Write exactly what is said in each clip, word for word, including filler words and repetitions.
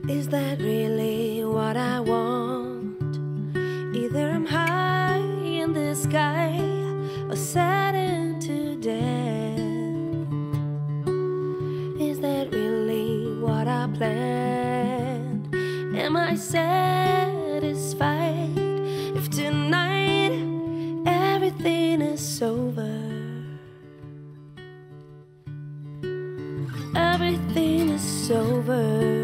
Is that really what I want? Either I'm high in the sky or saddened to death. Is that really what I planned? Am I satisfied if tonight everything is over? Everything is over.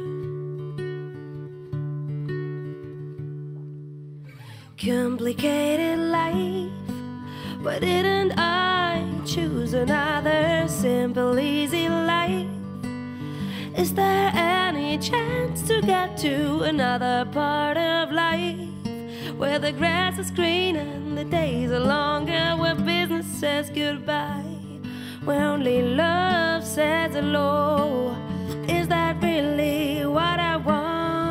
Complicated life, why didn't I choose another simple, easy life? Is there any chance to get to another part of life where the grass is green and the days are longer, where business says goodbye, where only love says hello? Is that really what I want?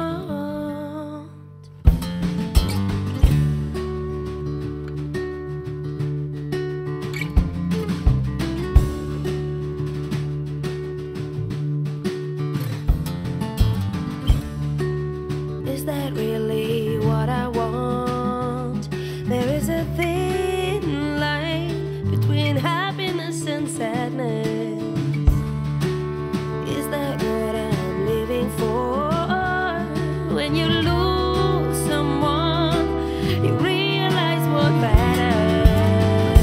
Is that really what I want? There is a thin line between happiness and sadness. Is that what I'm living for? When you lose someone, you realize what matters.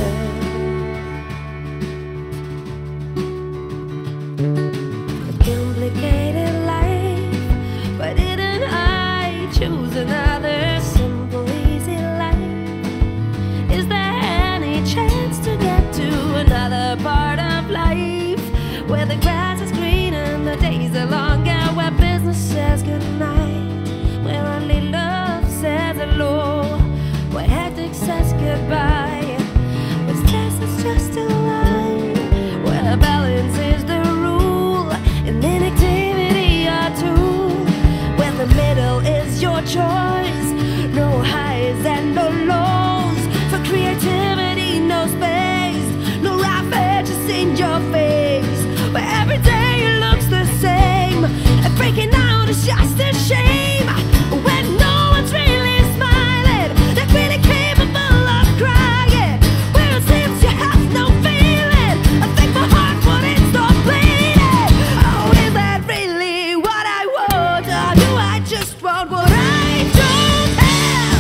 A complicated life, but didn't I choose another simple, easy life? Is there any chance to get to another part of life where the grass is green and the days are longer, where business says goodnight, where only love says hello, where hectic says goodbye, where stress is just a line, where balance is the rule and inactivity a tool, where the middle is your choice, no highs and no lows, for creativity no space, no rough edges in your face, where every day looks the same, and breaking out is just a shame, when no one's really smiling, they're really capable of crying, where it seems you have no feeling, I think my heart wouldn't stop bleeding. Oh, is that really what I want, or do I just want what I don't have?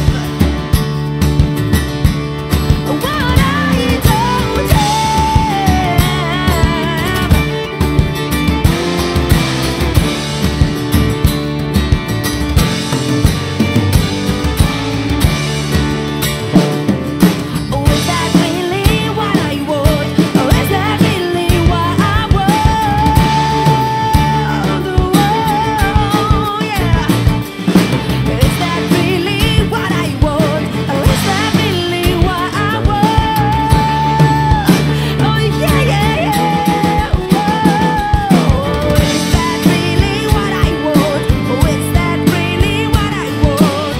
What I don't have. Oh, is that really what I want? Oh, is that really what I want? Oh, yeah. Is that really what I want? Oh, is that really what I want? Oh, yeah, yeah, yeah. Whoa. Is that really what I want? Oh, is that really what I want?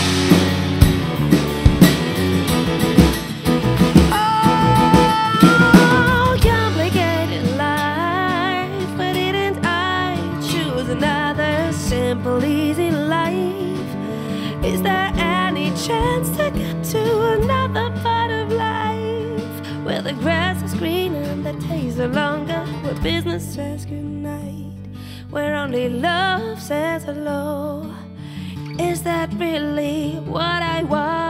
Oh, complicated life, why didn't I choose another simple, easy life? Is there any chance to get to another part of life where the grass is green and the days are longer, where business says goodnight, where only love says hello? Is that really what I want?